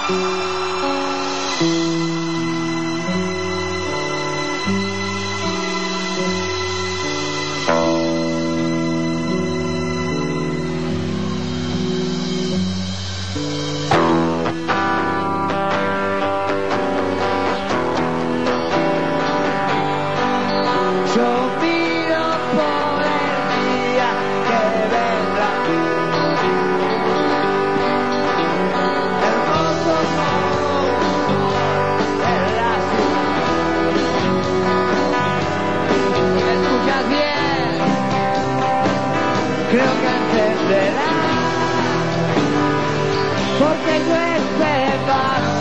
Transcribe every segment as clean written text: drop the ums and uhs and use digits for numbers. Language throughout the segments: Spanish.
Porque yo esperaba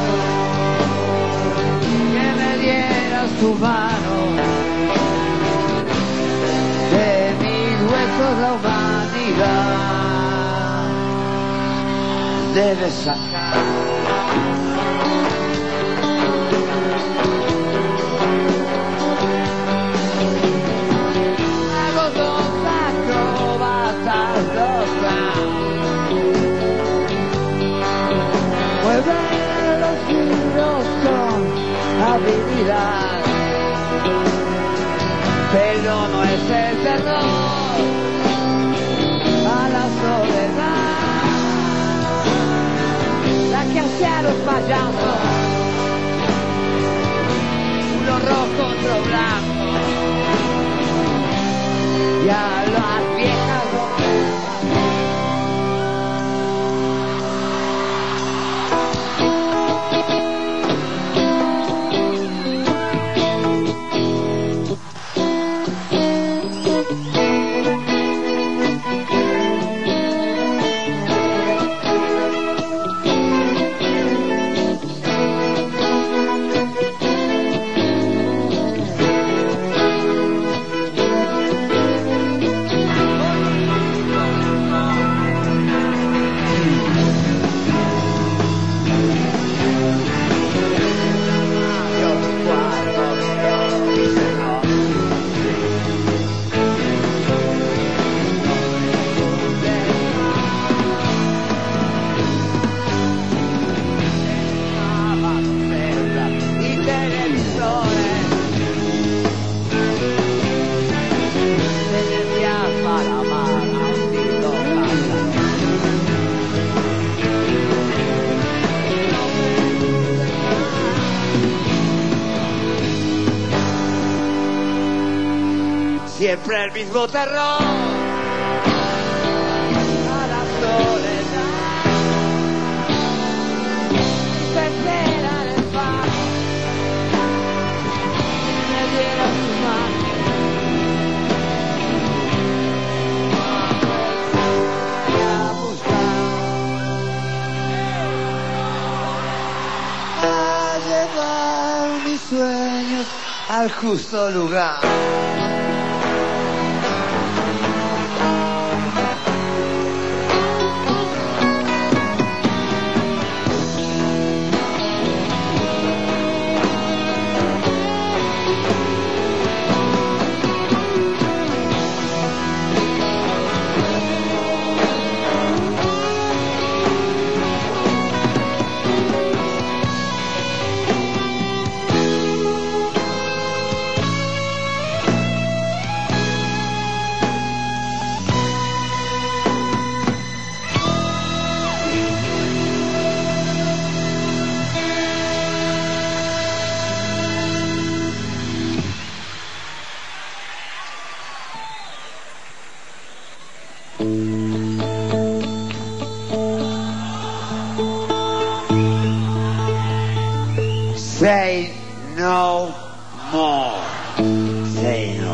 que me dieras tu mano, de mis huesos la humanidad debe sacar. Hago dos acrobatas, dos mueve los giros con habilidad, pero no es el terror a la soledad la que hace a los payasos, uno rojo, otro blanco, y a las viejas siempre el mismo terror a la soledad, se espera en el paro, me diera sus manos, voy a buscar, a llevar mis sueños al justo lugar. Say no more. Say no.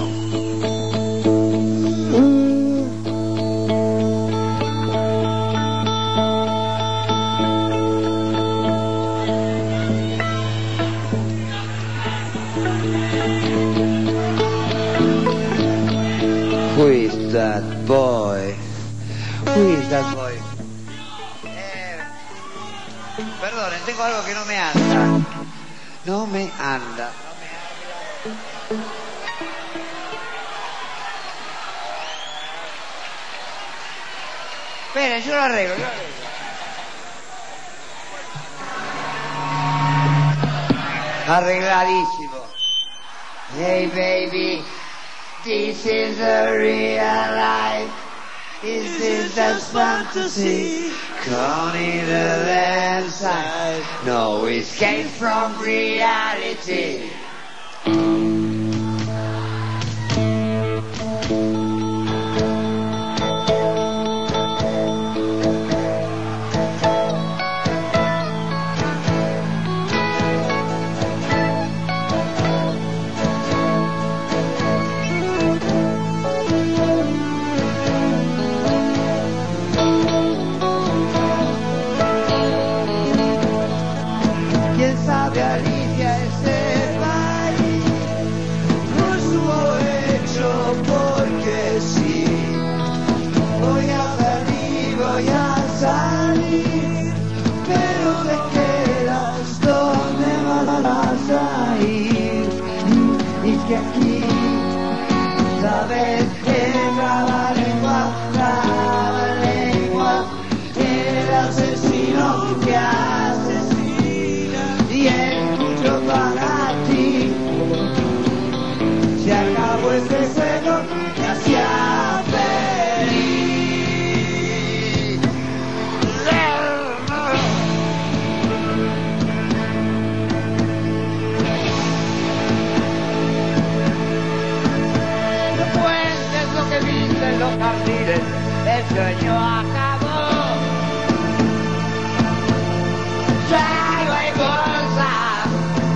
Who is that boy? Who is that boy? Perdonen, tengo algo que no me anda. No me anda. Esperen, yo lo arreglo, Arregladísimo. Hey baby, this is a real life. This is just fantasy. Caught in the landside. No escape from reality. Alicia ese país no estuvo hecho porque sí. Voy a salir, voy a salir, pero te quedas donde vas a ir. Y que aquí sabes que trabalengua, el asesino que asesina. Y es mucho para ti. Se acabó ese juego que te hacía feliz. No cuentes lo que viste en los jardines. El sueño acabó. Ya no hay bolsas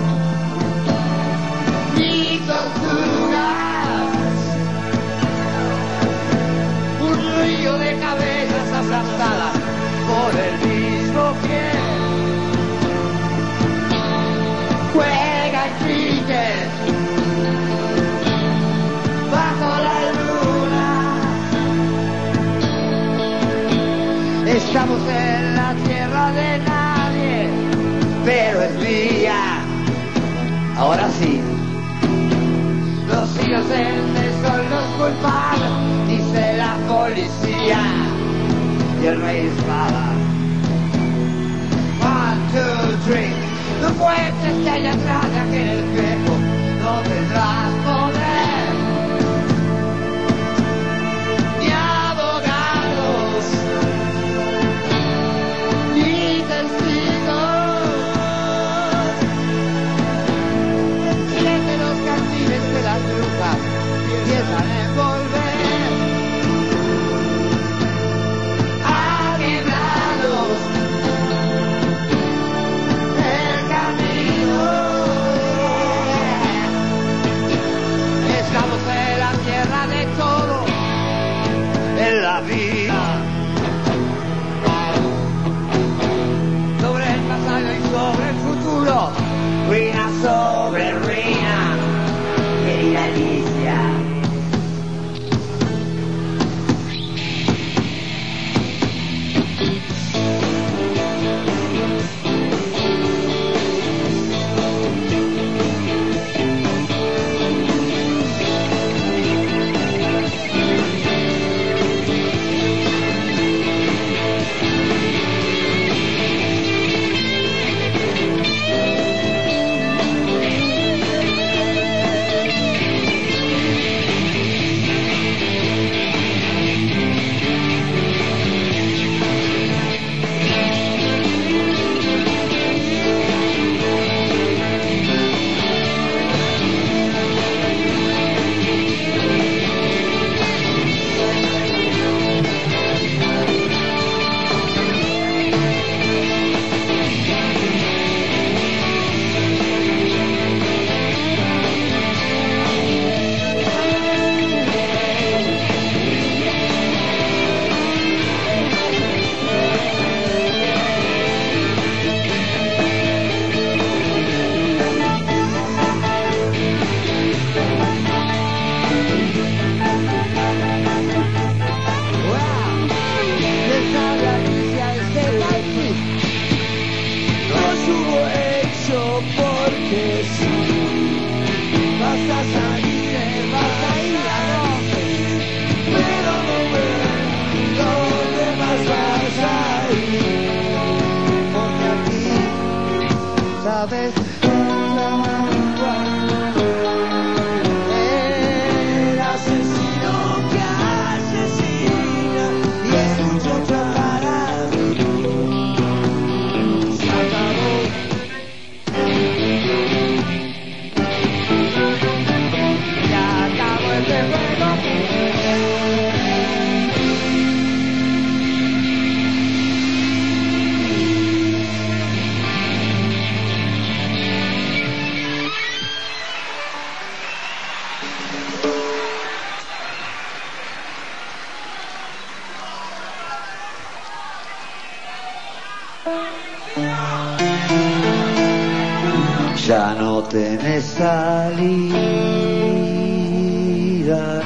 ni tortugas, un río de cabezas aplastadas por el mismo pie. Juega el cricket bajo la luna. Estamos en la tierra de nadie, pero es mía. Ahora sí. Los inocentes son los culpables, dice la policía y el rey espada. 1, 2, 3. No cuentes que allá atrás de aquel espejo no tendrás poder ni abogados ni testigos. Siete los castines de las brujas empiezan a envolver a quebrados el camino. Estamos en la tierra de todo, en la vida, sobre el pasado y sobre el futuro, ruina sobre ruina, querida Alicia. porque sí, vas a salir, vas a ir a donde, pero no ver dónde más vas a ir, porque aquí, sabes, Ya no tenés salida,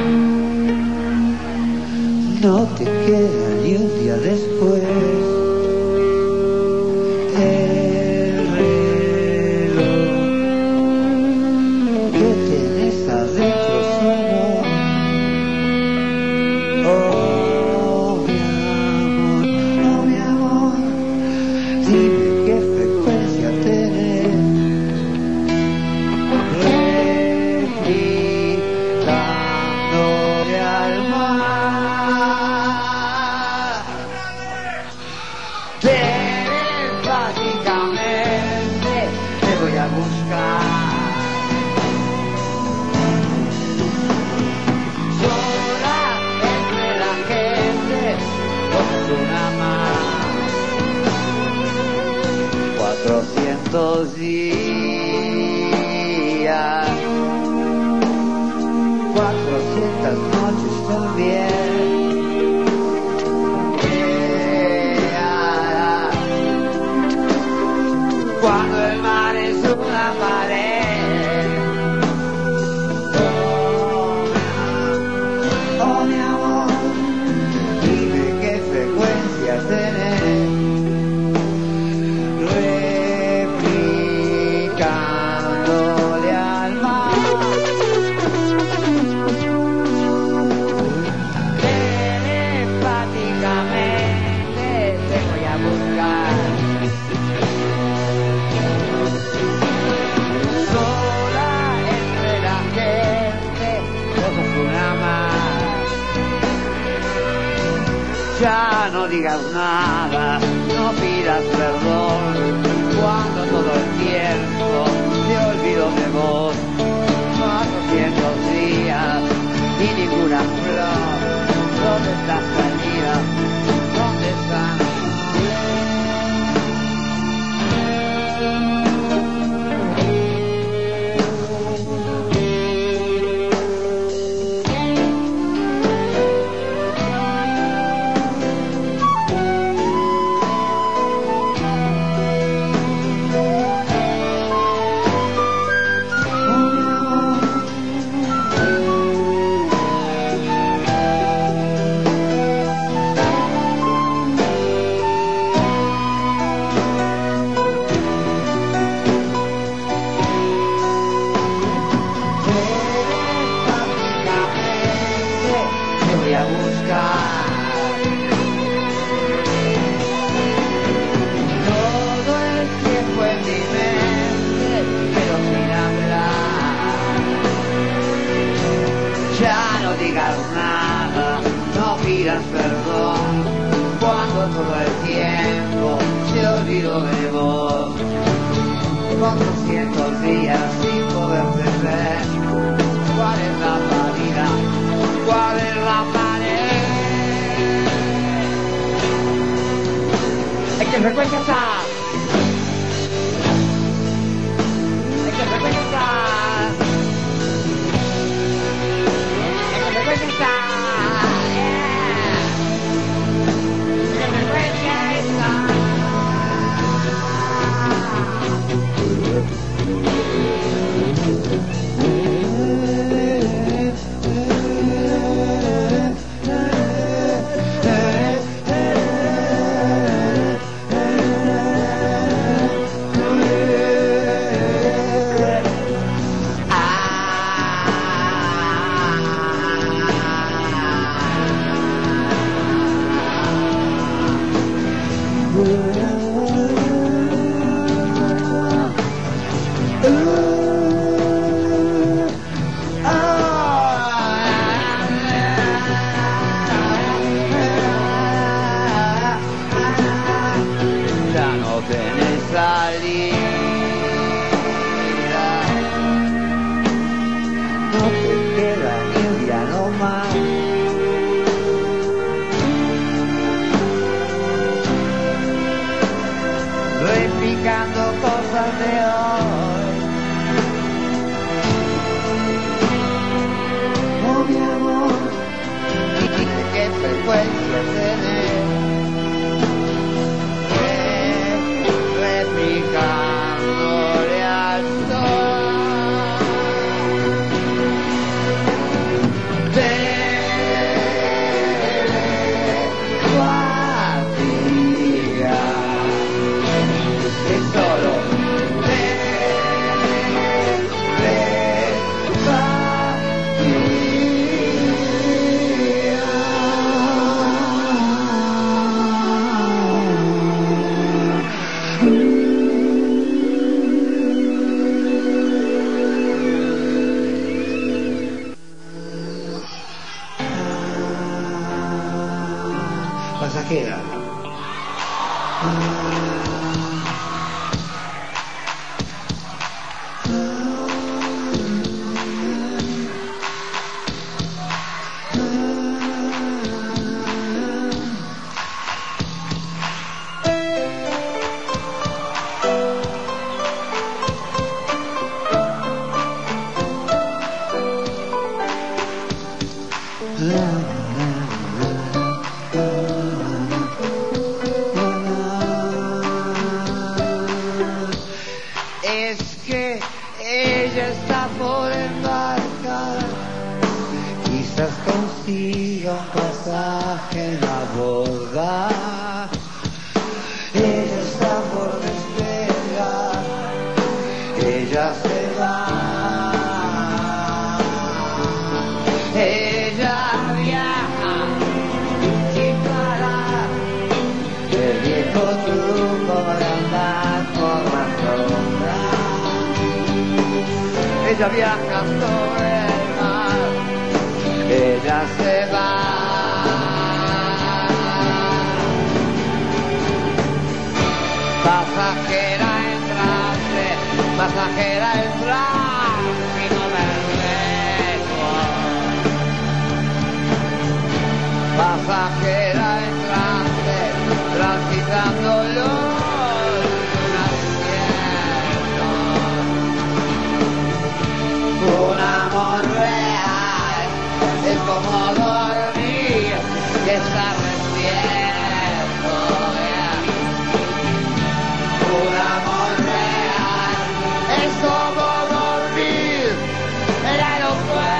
no te queda ni un día después. El reloj que tenés adentro sonó. Oh mi amor, dime qué frecuencia tenés. Replicándole al mar, telepáticamente te voy a buscar. Sola entre la gente, vos sos una más. 400 días, 400 noches también. Cuando el mar es una pared. Oh mi amor, dime qué frecuencia tenés. Replicándole al mar, telepáticamente te voy a buscar. Sola entre la gente, vos sos una más. Ya no digas nada, no pidas perdón, cuando todo el tiempo te olvido de vos. 400 días y ninguna flor. ¿Dónde está salida? ¿Dónde están? Te voy a buscar. Todo el tiempo en mi mente, pero sin hablar. Ya no digas nada, no pidas perdón, cuando todo el tiempo se olvidó de vos. 400 días sin poderte ver. ¿Cuál es la salida? ¿Cuál es la pared? ¿En qué frecuencia estás? ¿En qué frecuencia estás? ¿En qué frecuencia estás? ¿En qué frecuencia estás? frecuencia tenés, Es que ella está por embarcar, quizás consiga un pasaje en la borda. Ella está por despegar, ella se va. Ella viaja sin parar, el viejo truco para andar por la sombra. Ella viaja sobre el mar, ella se va. Pasajera en trance, pasajera en trance, y no me dejo. Pasajera en trance, transitándolo un desierto. Un amor real es como dormir y estar despierto. Un amor real es como dormir en el aeropuerto.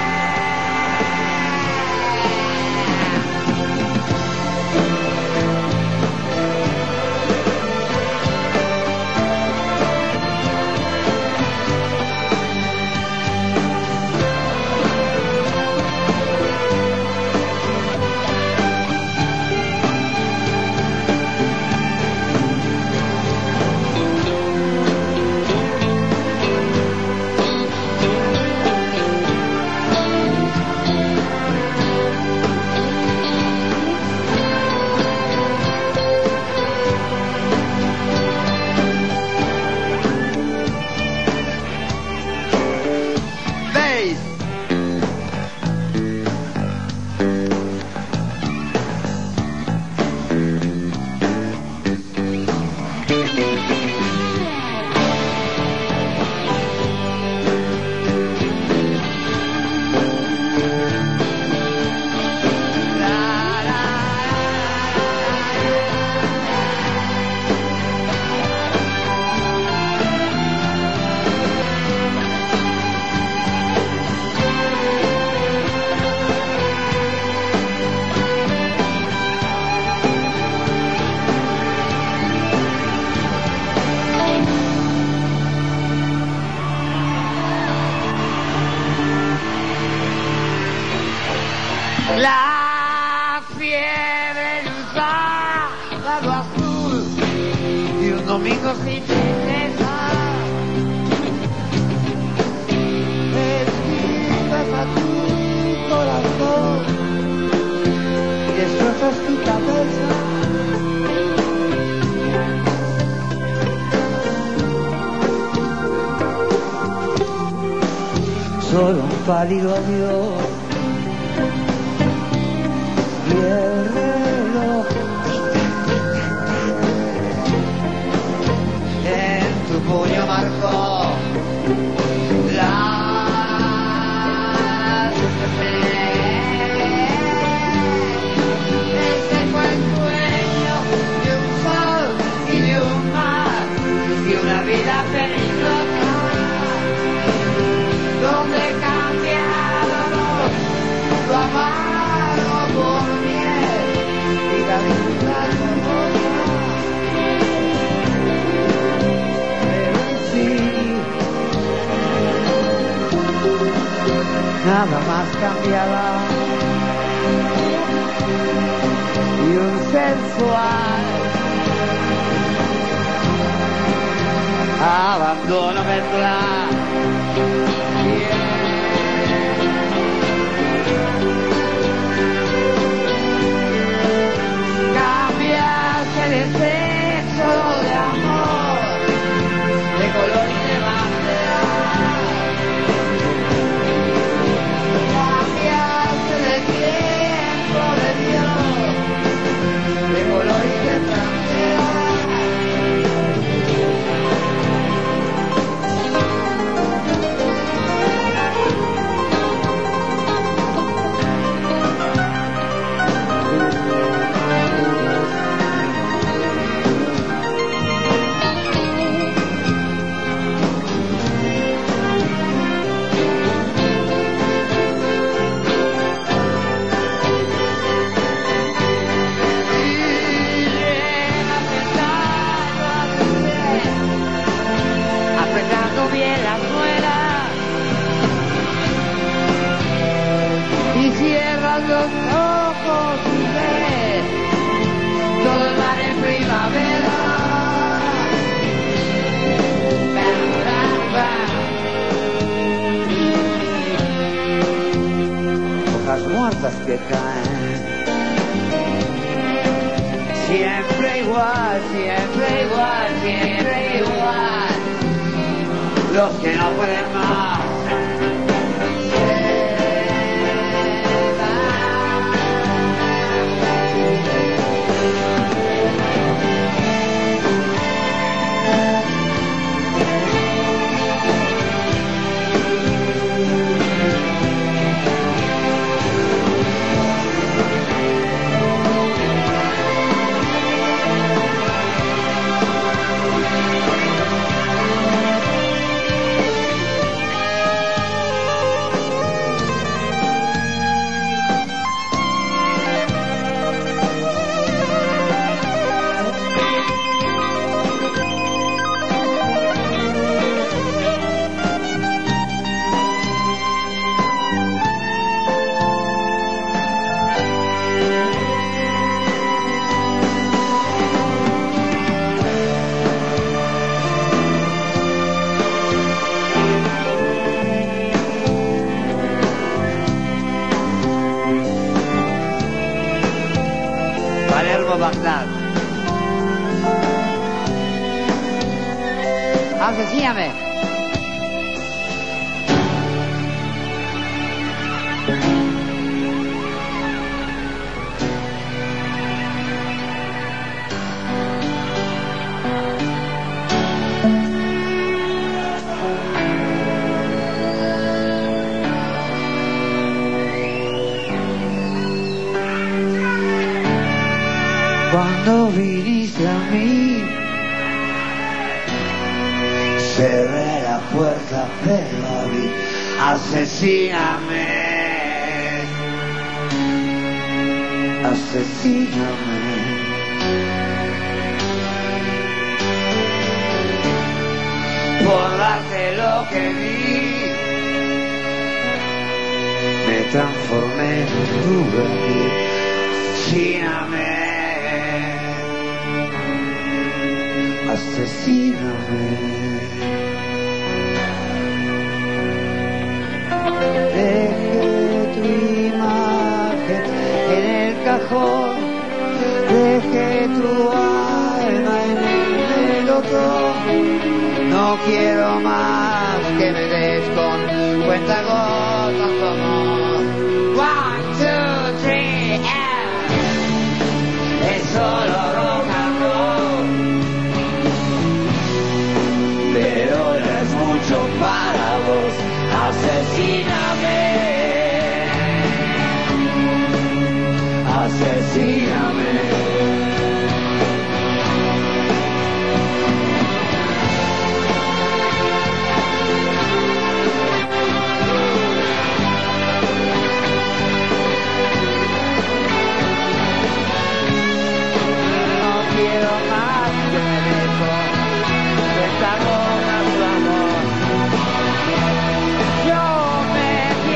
La fiebre de un sábado azul y un domingo sin tristeza. Despistas a tu corazón y destrozas tu cabeza. Solo un pálido adiós y el reloj En tu puño marcó las ese fue el sueño de un sol y de un mar y una vida feliz loca, donde cambiaron lo amargo por miel y la vida hermosa. pero en sí nada más cambiará y un sensual Abandono vendrá. Cambias el deseo. solo de amor, de color y de bandera. Cambiaste de tiempo de Dios, de color y de bandera. Bien la muela y cierras los ojos y ves todo el mar en primavera. Bam, bam, bam. Hojas muertas que caen, siempre igual, siempre igual, siempre igual. Los que no pueden más se Bagdad. Asesíname. Cuando viniste a mí, cerré la puerta, pero abrí. Asesíname, asesíname. Por darte lo que vi, me transformé en un juvenil. Asesíname. Asesíname. Dejé tu imagen en el cajón, dejé tu alma en el melotón. No quiero más que me des con cuentagotas como 1, 2, 3, es solo rock and roll. Pero no es mucho para vos. Asesíname, asesíname. No quiero más que me dejo de esta goma tu amor. Yo me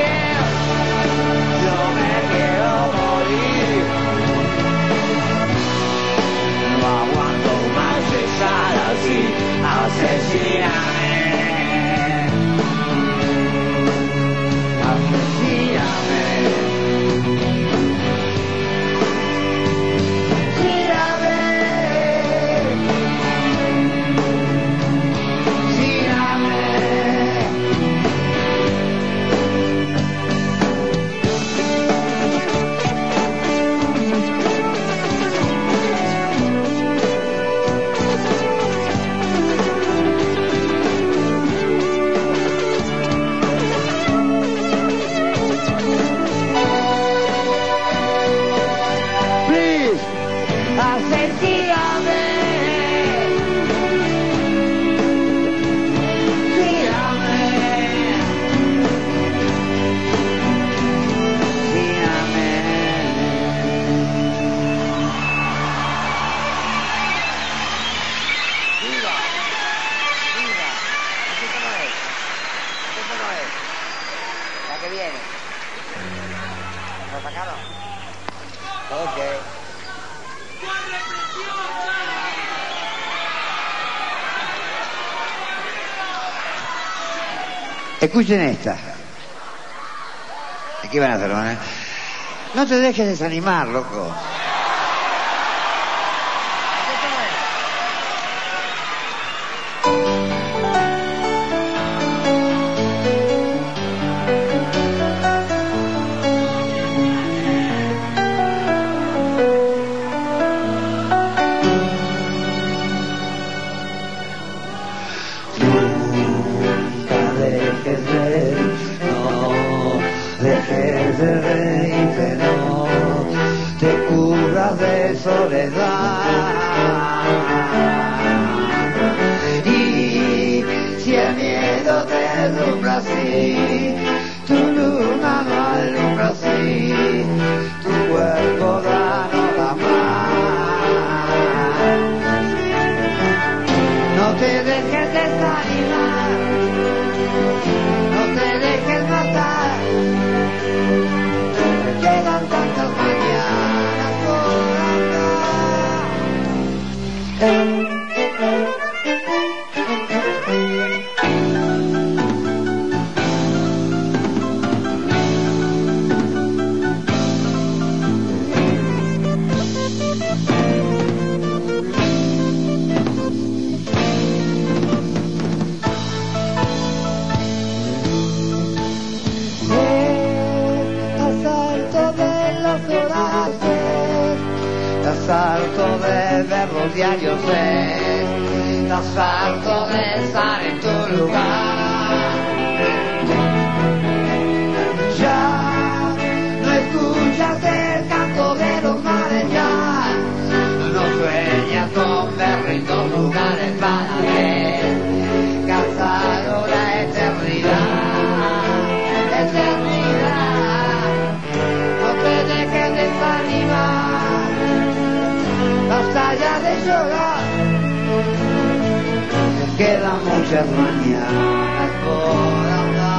Escuchen esta. ¿Qué van a hacer, no? No te dejes desanimar, loco. Y si el miedo te alumbra así, tu luna no alumbra así, tu cuerpo da no da más. No te dejes desanimar, no te dejes matar, quedan tantas mañanas por andar. Estás harto de ver los diarios, estás harto de estar en tu lugar. Ya no escuchas el canto de los mares, ya no sueñas con ver lindos lugares para ver casado la eternidad, eternidad. No te dejes desanimar, basta ya de llorar, quedan muchas mañanas por andar.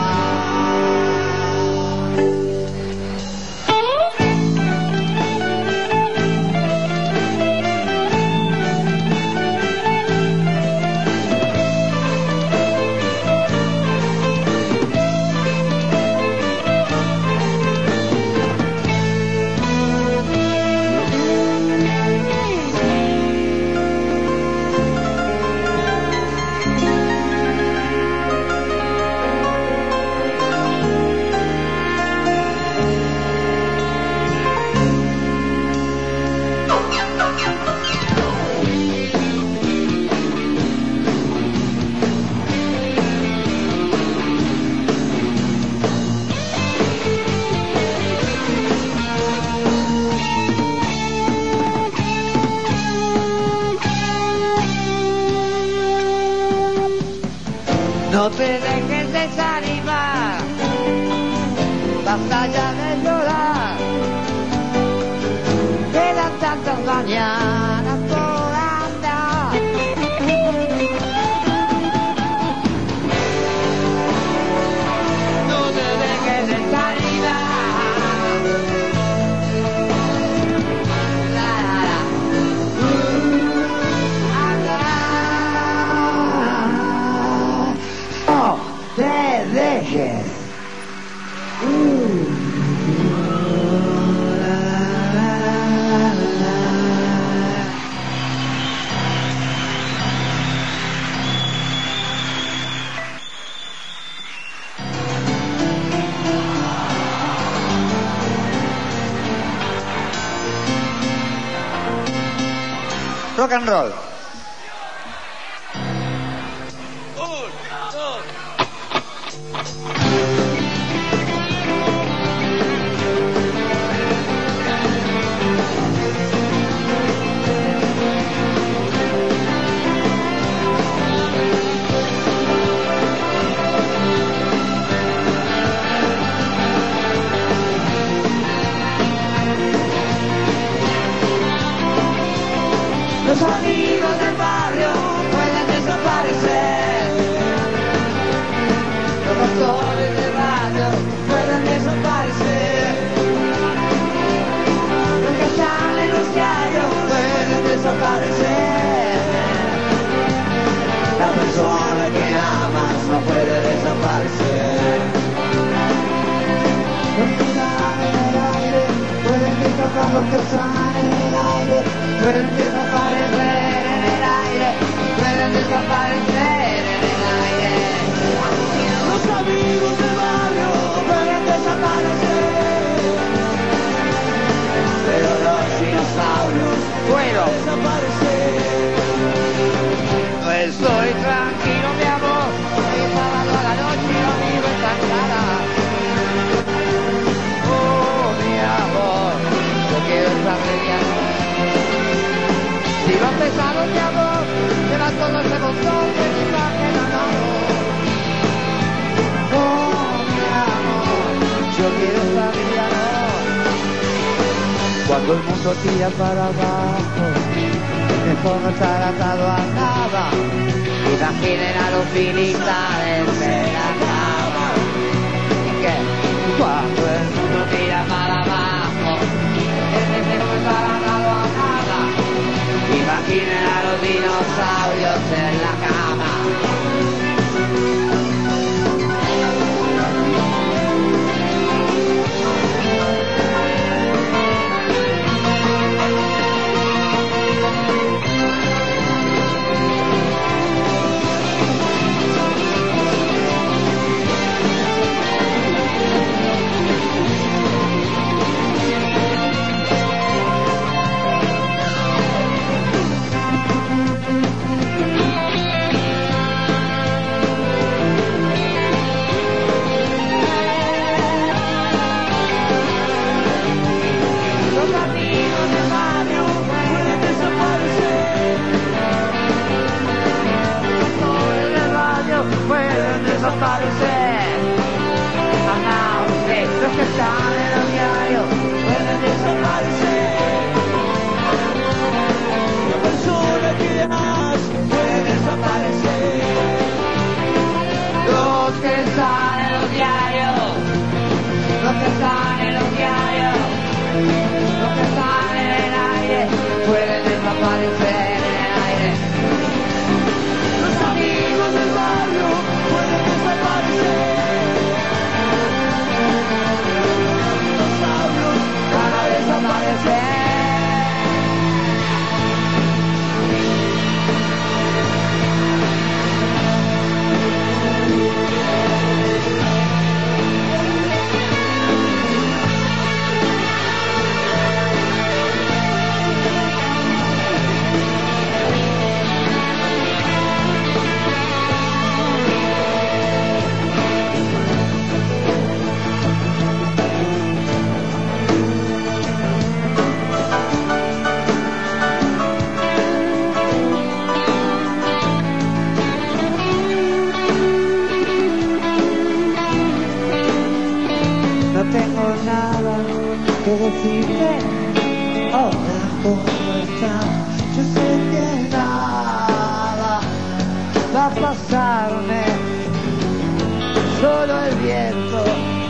No te dejes desanimar, basta ya de llorar, quedan tantas mañanas por andar. No te dejes desanimar, no te dejes. Rock and roll. amigos del barrio pueden desaparecer. Los doctores de radio pueden desaparecer. Los que están en los diarios pueden desaparecer. La persona que amas no puede desaparecer. Los que están en el aire pueden desaparecer. Los que están en el aire pueden desaparecer en el aire. Pueden desaparecer en el aire. Los amigos del barrio pueden desaparecer. Pero los dinosaurios pueden desaparecer. No estoy tranquilo, mi amor, hoy es sábado a la noche y lo vivo estancada. Oh, mi amor, yo quiero estar mediano. Si lo pesado, mi amor, lleva todo ese montón de mi imagen a mano. Oh, mi amor, yo quiero estar mediano. Cuando el mundo tira para abajo, mejor no estar atado a nada. Imaginen a los militares de la cama. ¿Y qué? Cuando el mundo tira para abajo, mejor no estar atado a nada. Imaginen a los dinosaurios en la cama. Desaparecer. Los que están en los diarios pueden desaparecer. La persona que amas puede desaparecer. Los que están en los diarios, los que están en los diarios, los que están en el aire pueden desaparecer en el aire. Los amigos del barrio pueden desaparecer. Los dinosaurios van a desaparecer. No tengo nada que decirte, ahora como está, yo sé que nada va a pasarme, solo el viento.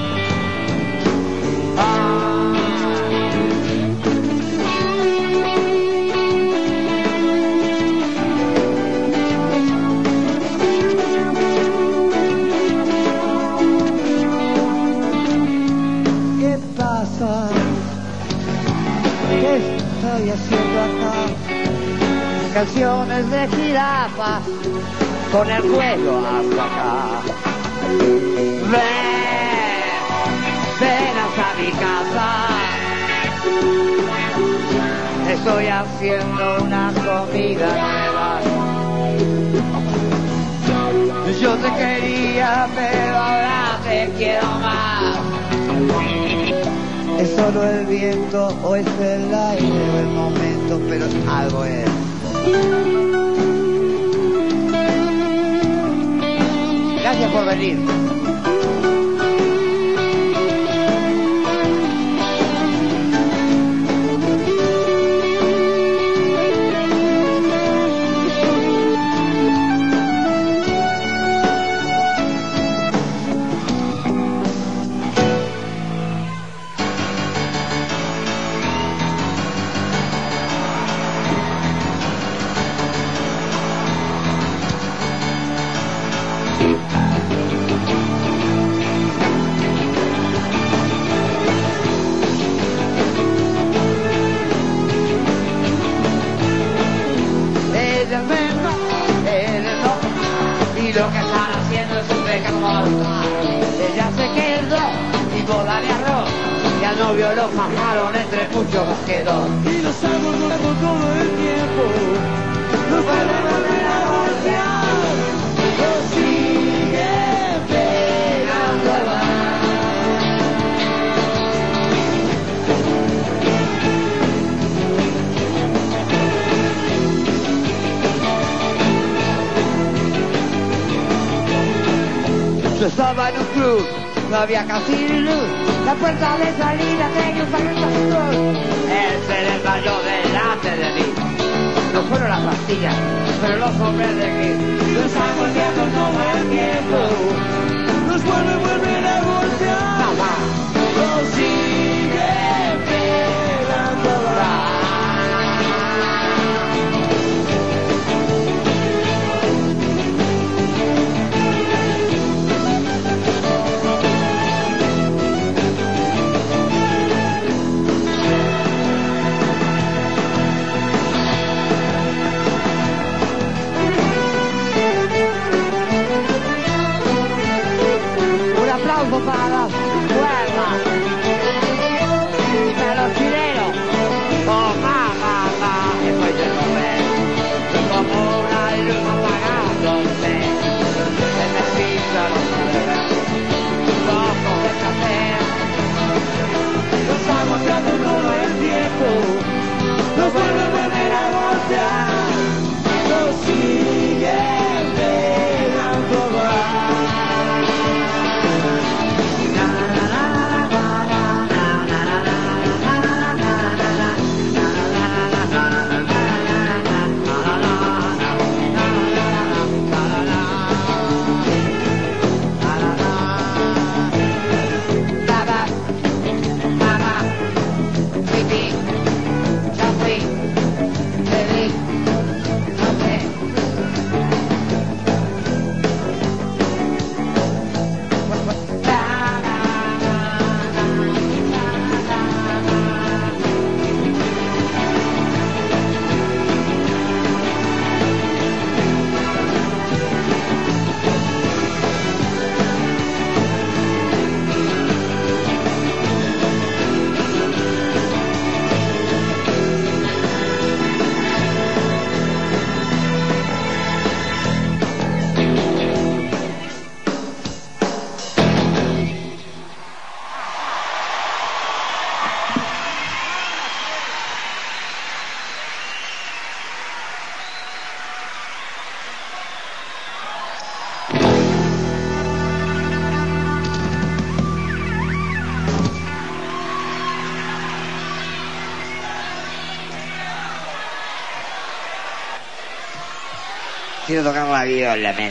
¿Qué pasa? ¿Qué estoy haciendo acá? Canciones de jirafas con el cuello hasta acá. Ven hasta mi casa. Estoy haciendo una comida nueva. Yo te quería, pero ahora te quiero más. ¿Es solo el viento o es el aire o el momento? Pero algo es. Gracias por venir. ella es mejor, él es otro. Y lo que están haciendo es un pecado mortal. Ella se quedó y boda de arroz, y al novio lo fajaron entre muchos más quedó. Y los amos todo el tiempo, no pueden volver a voltear, lo siguen pegando al bar. Yo estaba en un club, no había casi luz, la puerta de salida tenía un paquete azul. Él se desmayó delante de mí. No fueron las pastillas, pero los hombres de gris. Lo están golpeando todo el tiempo, nos vuelven a golpear, lo siguen pegando al bar. Para las cuerdas, para los chilenos, oh mamá, después de comer, como una luz apagándose, en el piso los ojos de café, Los estamos dando todo el tiempo, nos vuelven a golpear, lo siguen pegando al bar. quiero tocar la viola, men.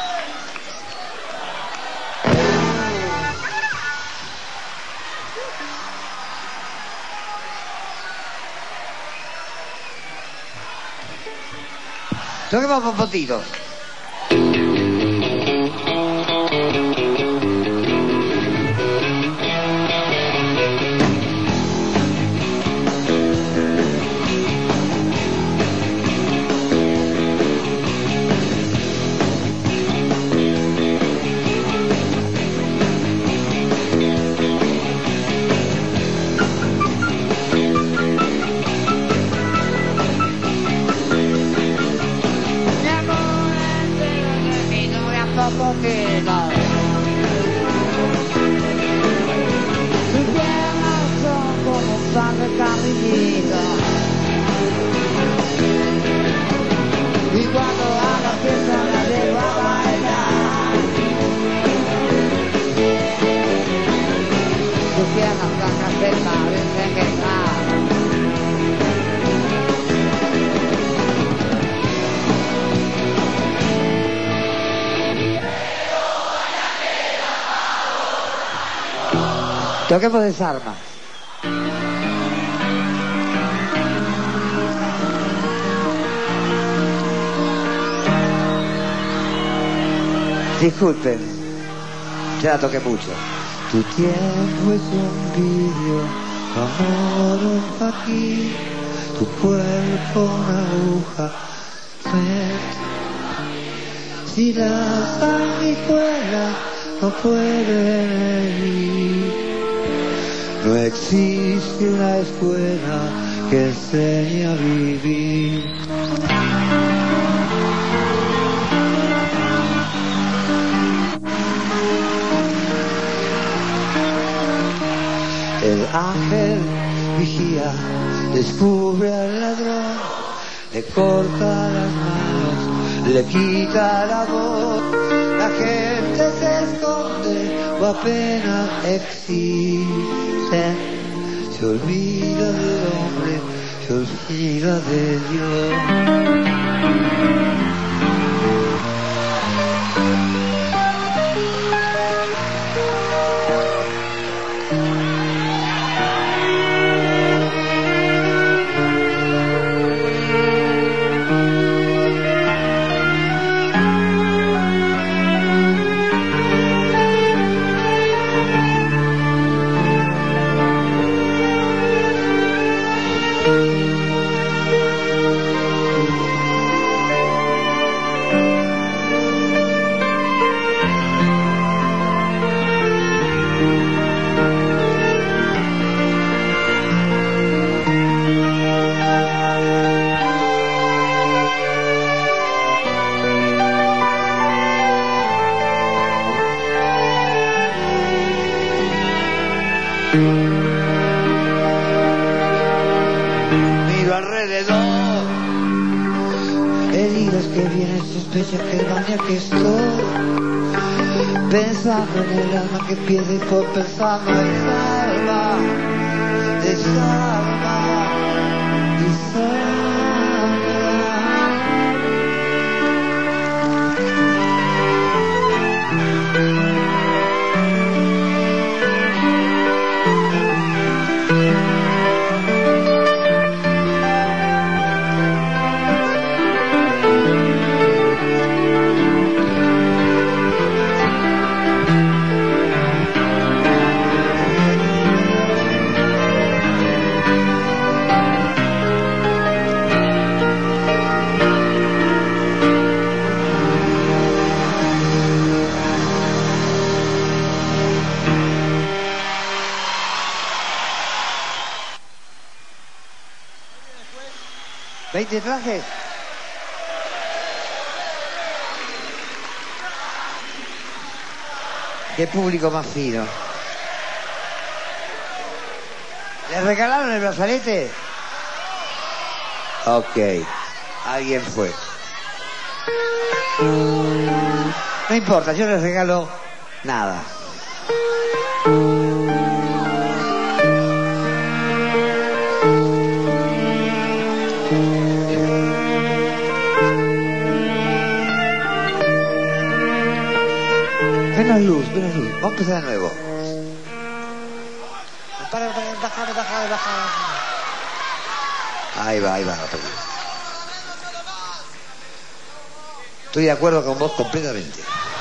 Toquemos un poquito. Sus piernas son como un pan de carrillito, y cuando haga fiesta la llevo a bailar. Sus piernas blancas se parecen que toquemos desarma. Disculpen, ya la toqué mucho. Tu tiempo es un vidrio, tu amor un faquín, tu cuerpo una aguja, Si la sanguijuela no puede medir, no existe una escuela que enseñe a vivir. El ángel vigía, descubre al ladrón, le corta las manos, le quita la voz. La gente se esconde o apenas existe, se olvida del hombre, se olvida de Dios. Miro alrededor, heridas que vienen, sospechas que van y aquí estoy, pensando en el alma que pierde y por pensando en salva, desalma y salva. ¿20 trajes? Qué público más fino. ¿Les regalaron el brazalete? Ok, alguien fue. No importa, yo les regalo nada. Menos luz, menos luz. Vamos a empezar de nuevo. Para, baja. Ahí va. Estoy de acuerdo con vos completamente.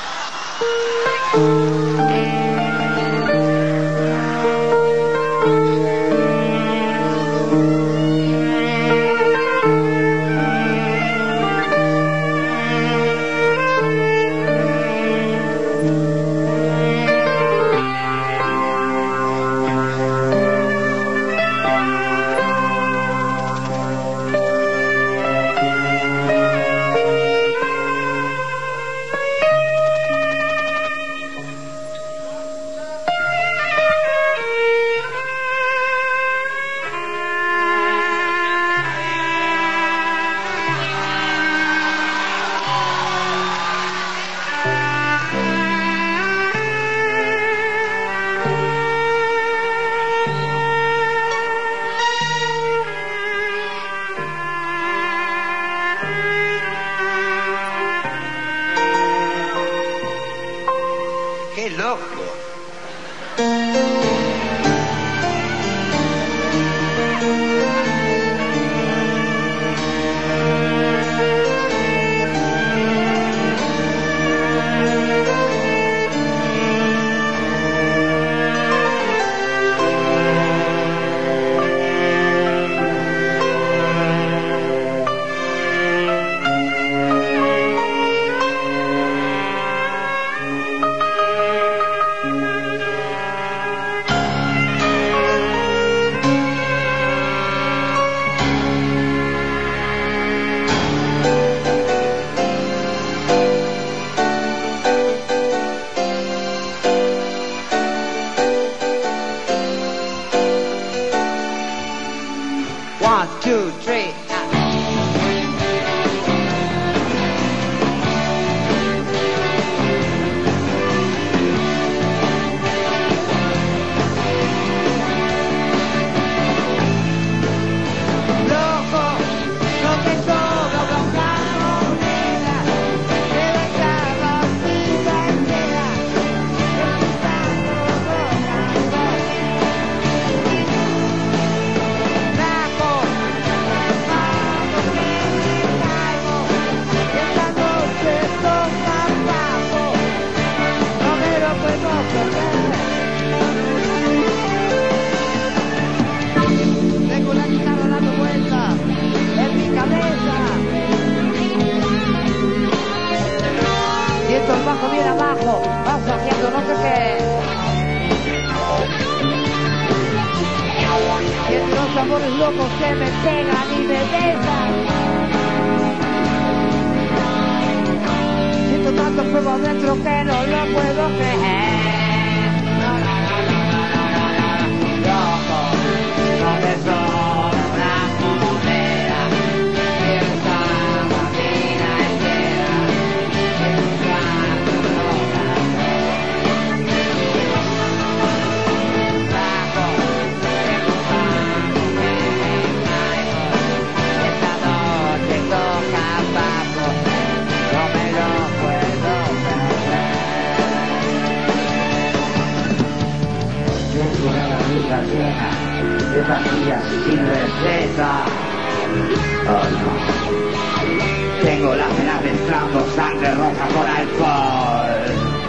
¡Qué loco! amores locos que me pegan y me besan. Siento tanto fuego adentro que no lo puedo creer. Loco, no me sobra una moneda. Quiero estar la vida entera en un canto bajo, en un banco que me caigo. Esta noche toca bajo, no me lo puedo perder. Tengo una barriga llena de pastillas sin receta. Oh no. Tengo las venas mezclando sangre roja con alcohol.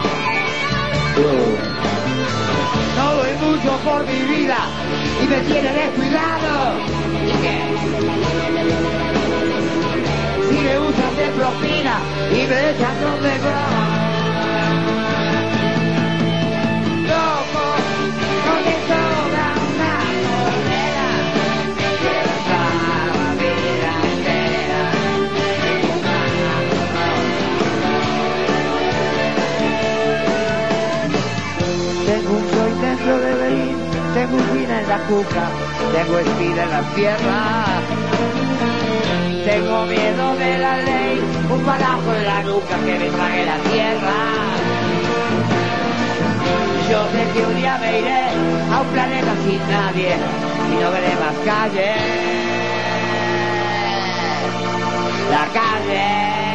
No doy mucho por mi vida y me tiene descuidado. ¿Y qué? Si me usas de propina y me echan donde va. Loco, no me sobra una moneda. Quiero estar la vida entera en un canto. Tengo un soy dentro de Berlín, tengo un fin en la cuca, tengo espina en las piernas. Tengo miedo de la ley, un balazo en la nuca que me trague la tierra. Yo sé que un día me iré a un planeta sin nadie y no veré más calle. La calle.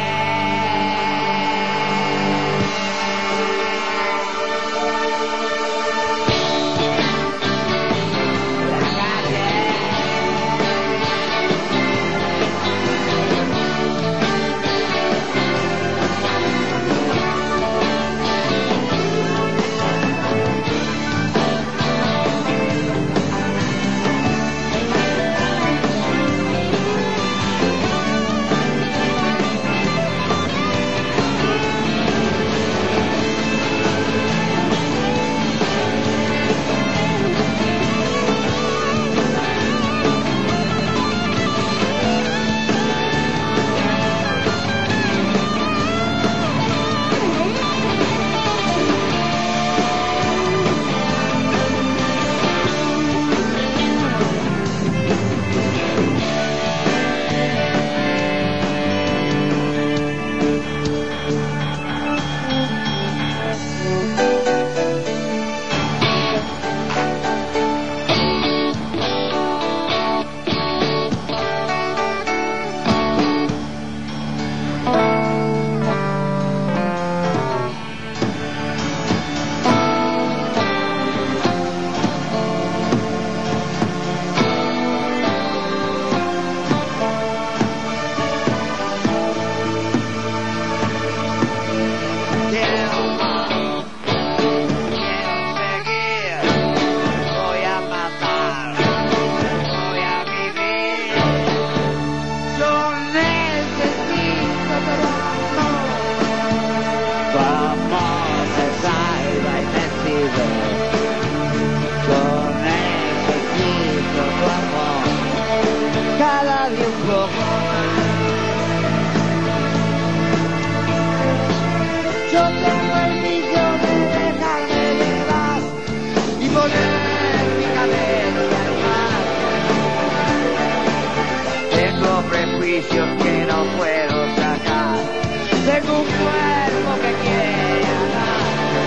Prejuicios que no puedo sacar. Tengo un cuerpo que quiere amar.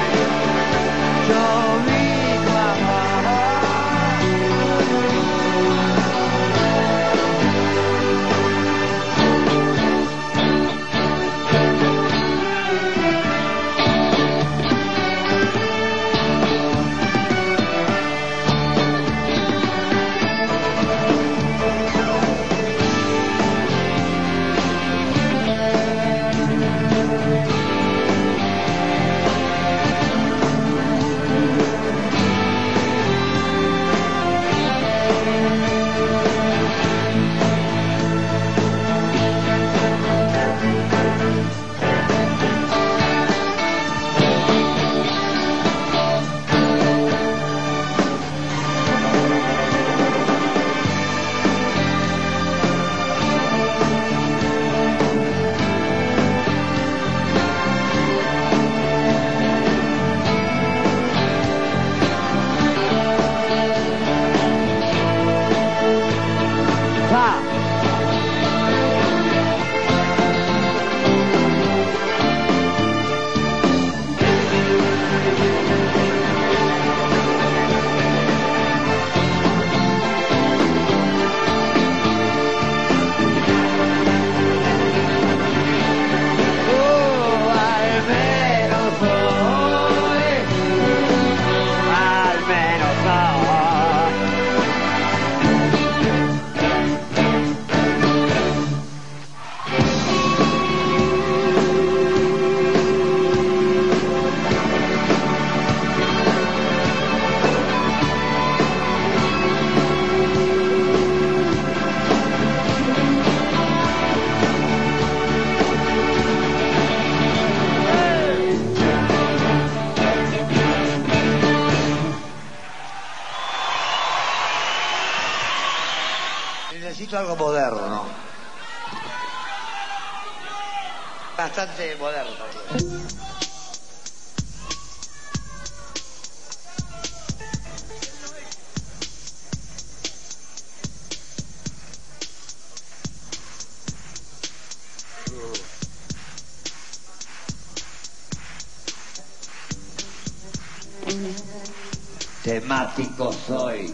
Yo vivo bastante moderno. Temático soy.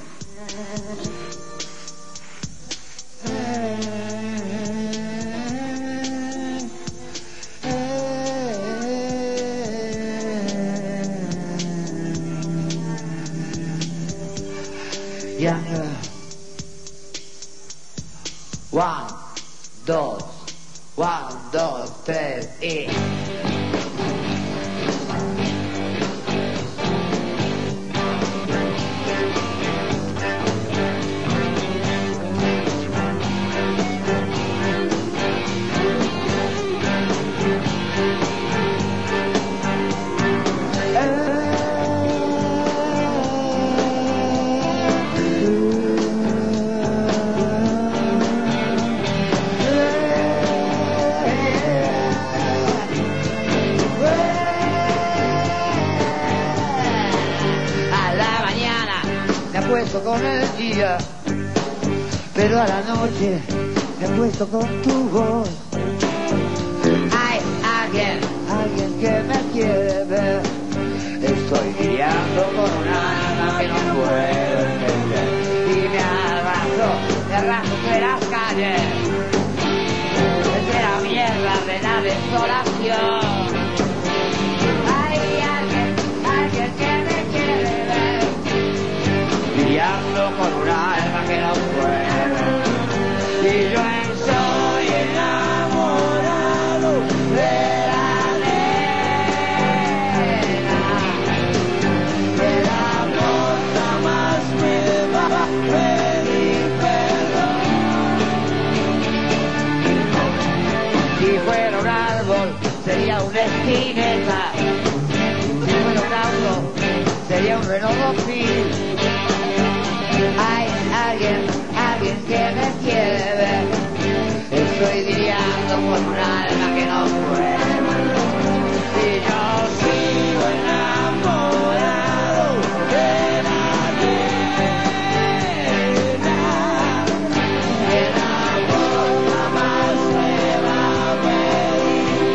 Younger. 1, 2, 1, 2, 3 y... con el día, pero a la noche me acuesto con tu voz. Hay alguien que me quiere ver. Estoy guiando con un alma que no puedo entender. Y me arrastro de las calles, de la mierda, de la desolación. Hay alguien que me quiere ver, guiando con un alma que no puedo. Y yo estoy enamorado de la arena. El amor jamás me va a pedir perdón. Si fuera un árbol sería una esquineta, si fuera un auto sería un Renault Fil. Hay alguien que me quiere ver. Estoy guiando con un alma que no puedo. Y yo sigo enamorado de la arena. El amor jamás me va a pedir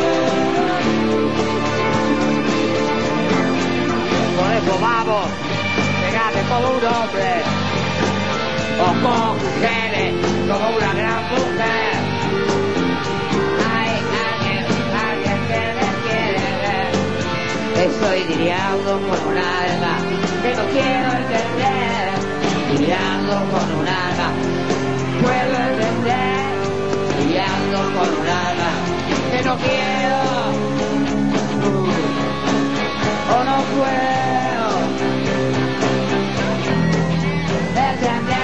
perdón. Por eso vamos, pegate como un hombre, o cógele como una gran mujer. Hay alguien que me quiere ver. Estoy lidiando con un alma que no quiero entender. Lidiando con un alma, puedo entender. Lidiando con un alma que no quiero o no puedo entender.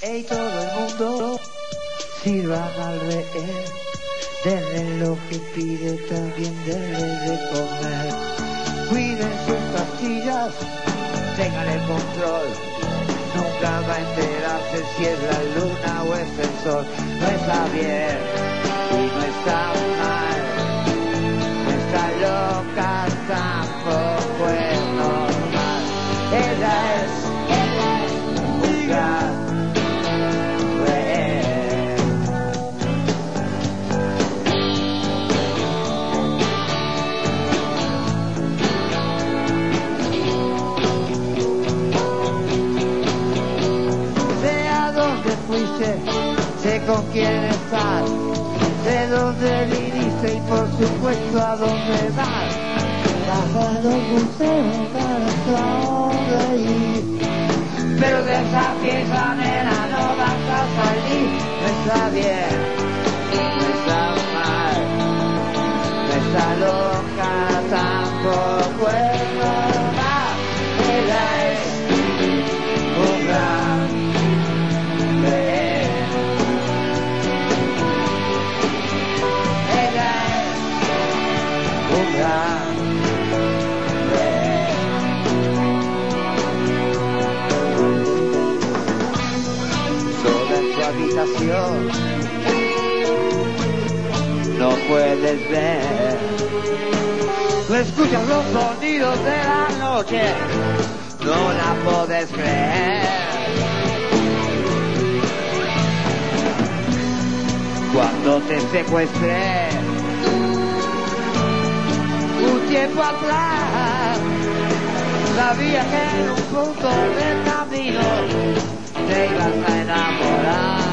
y todo el mundo sirvan al rehén. Denle lo que pide, también denle de comer. Cuiden sus pastillas, tengan el control. Nunca va a enterarse si es la luna o es el sol. No está bien y no está mal. No está loca, tampoco es normal. Ella es un gran rehén. Sé a dónde fuiste, sé con quién estás, de dónde viniste y por supuesto a dónde vas. Vas a los museos para dónde ir, pero de esa fiesta, nena, no vas a salir. No está bien, no está mal, no está loca, tampoco es normal. Ella es un gran rehén. Ella es un gran rehén. Sola en su habitación no puedes ver. Tú escuchas los sonidos de la noche, no la puedes creer. Cuando te secuestré un tiempo atrás, sabía que en un punto del camino te ibas a enamorar.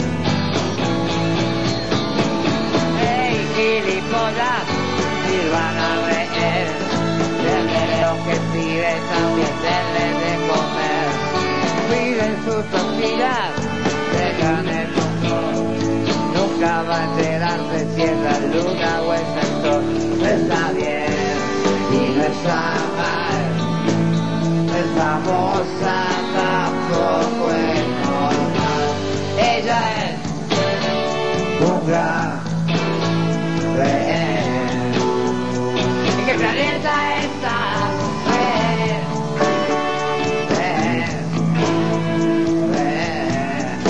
Hey, gilipollas, sirvan al rehén. Denle lo que pide, también denle de comer. Cuiden sus tortillas, tengan el control. Nunca va a enterarse si es la luna o es el sol. No está bien y no está mal. Esa moza tampoco es normal. Ella es un gran rehén. ¿En qué planeta estás? Rehén, rehén, rehén.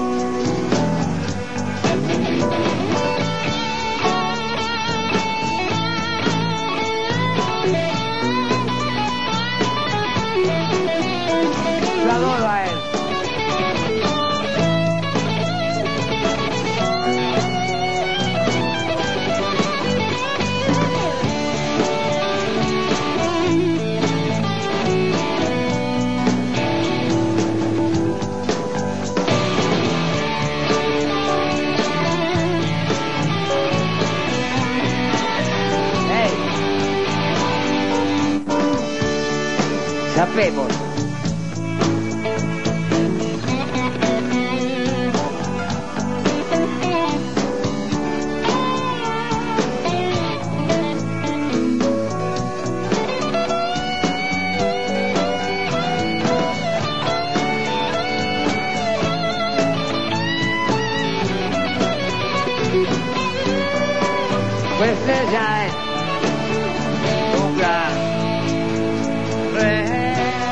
Lo adoro a él. Hey. Chapemos. Pues ella es un gran rehén.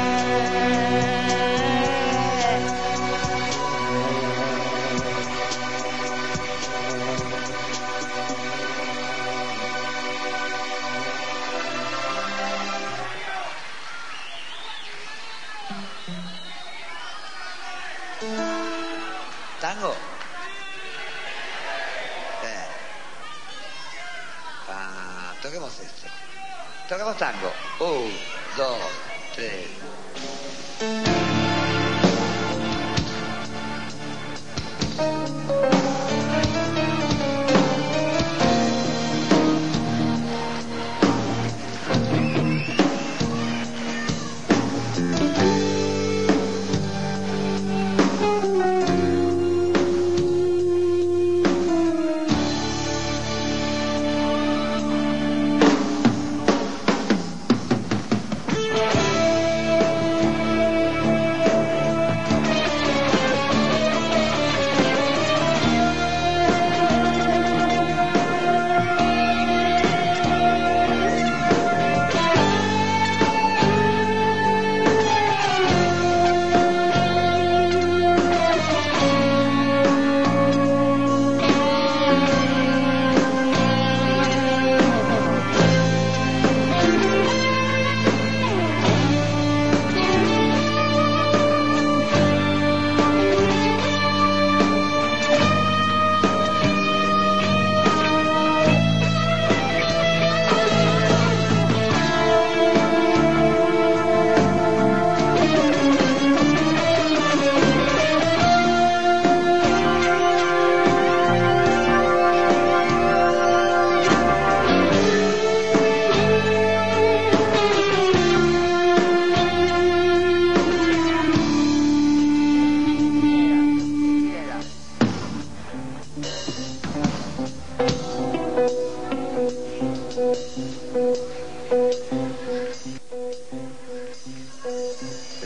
Tango. Toquemos esto. Toquemos tango. 1, 2, 3.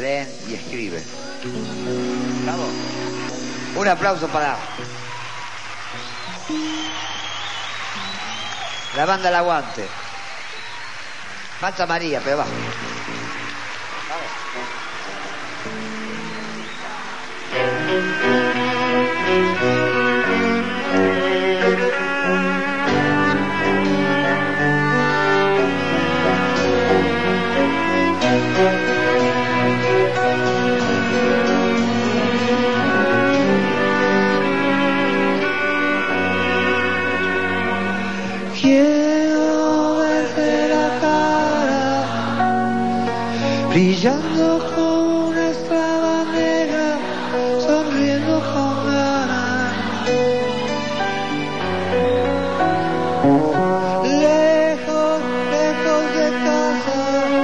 leen y escriben. ¿Estamos? Un aplauso para la banda El Aguante. Falta María, pero va. Quiero verte la cara brillando como una estrella negra, sonriendo con ganas. Lejos, lejos de casa,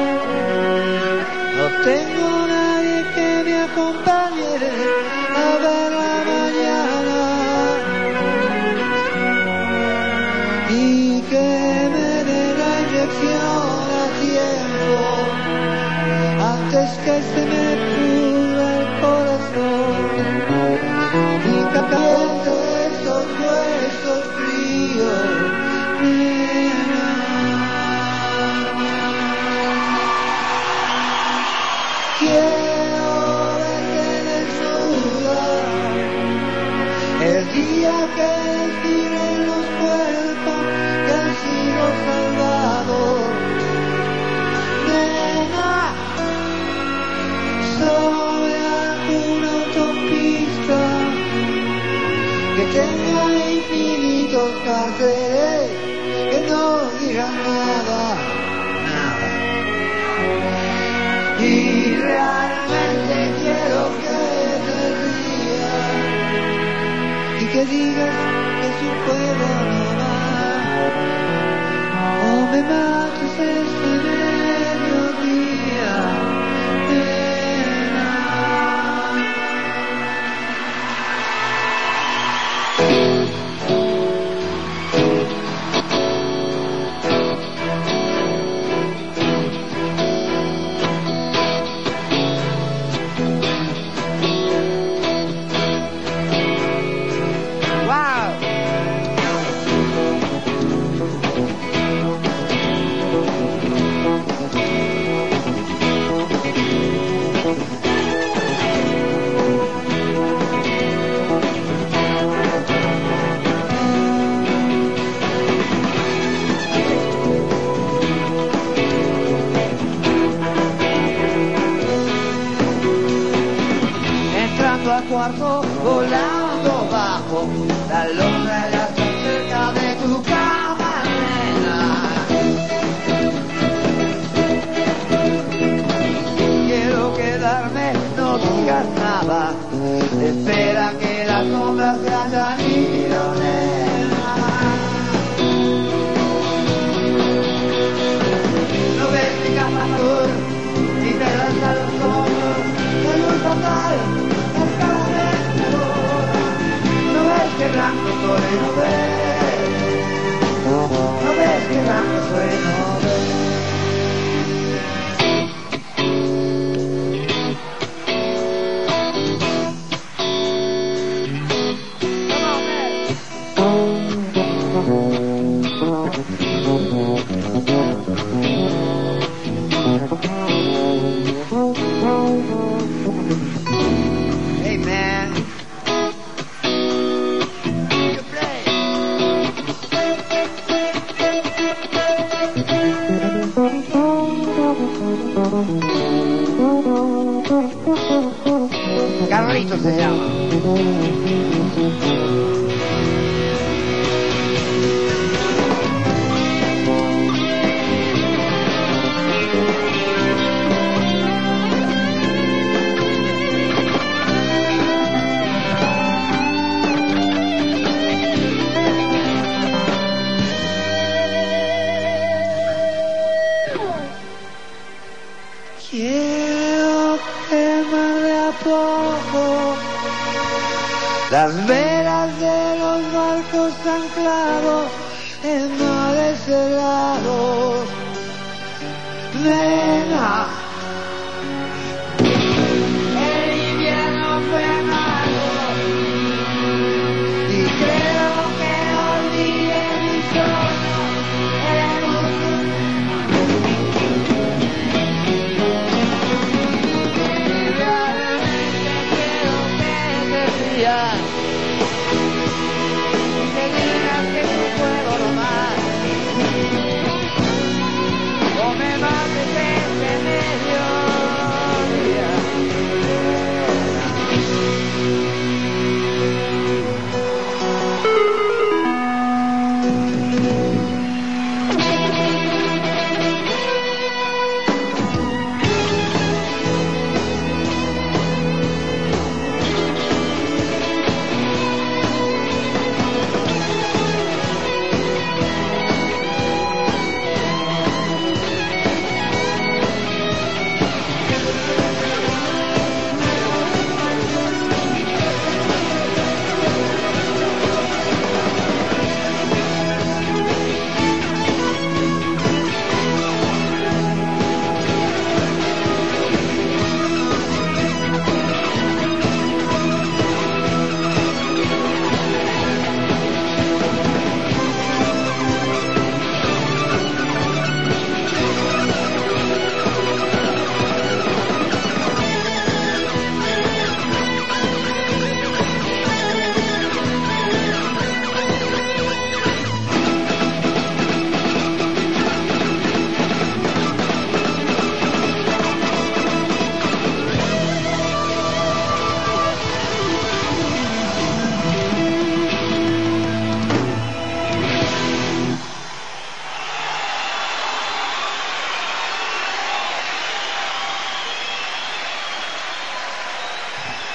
no tengo nadie que me acompañe a ver la mañana. Y que me dé la inyección a tiempo antes que se me pudra el corazón y que caliente esos huesos fríos, nena. Quiero verte desnuda el día que desfilen los cuerpos que han sido salvados. Nena, sobre alguna autopista que tenga infinitos carteles que no digan nada, nada. Y realmente quiero que te rías y que digas que es un juego nomás, o me mates este mediodía, nena. Al cuarto, volando bajo la lona de la cerca de tu cama, nena. Quiero quedarme, no digas nada, espera que las sombras se hayan ido, nena. No ves mi cama azul y te lanza los ojos de luz total. Que blanco soy, no ves, no ves que blanco soy, no ves. Hey man. Carlito se llama. Quiero quemar de a poco las velas de los barcos anclados en mares helados. Nena,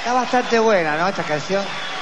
Está bastante buena, ¿no? Esta canción.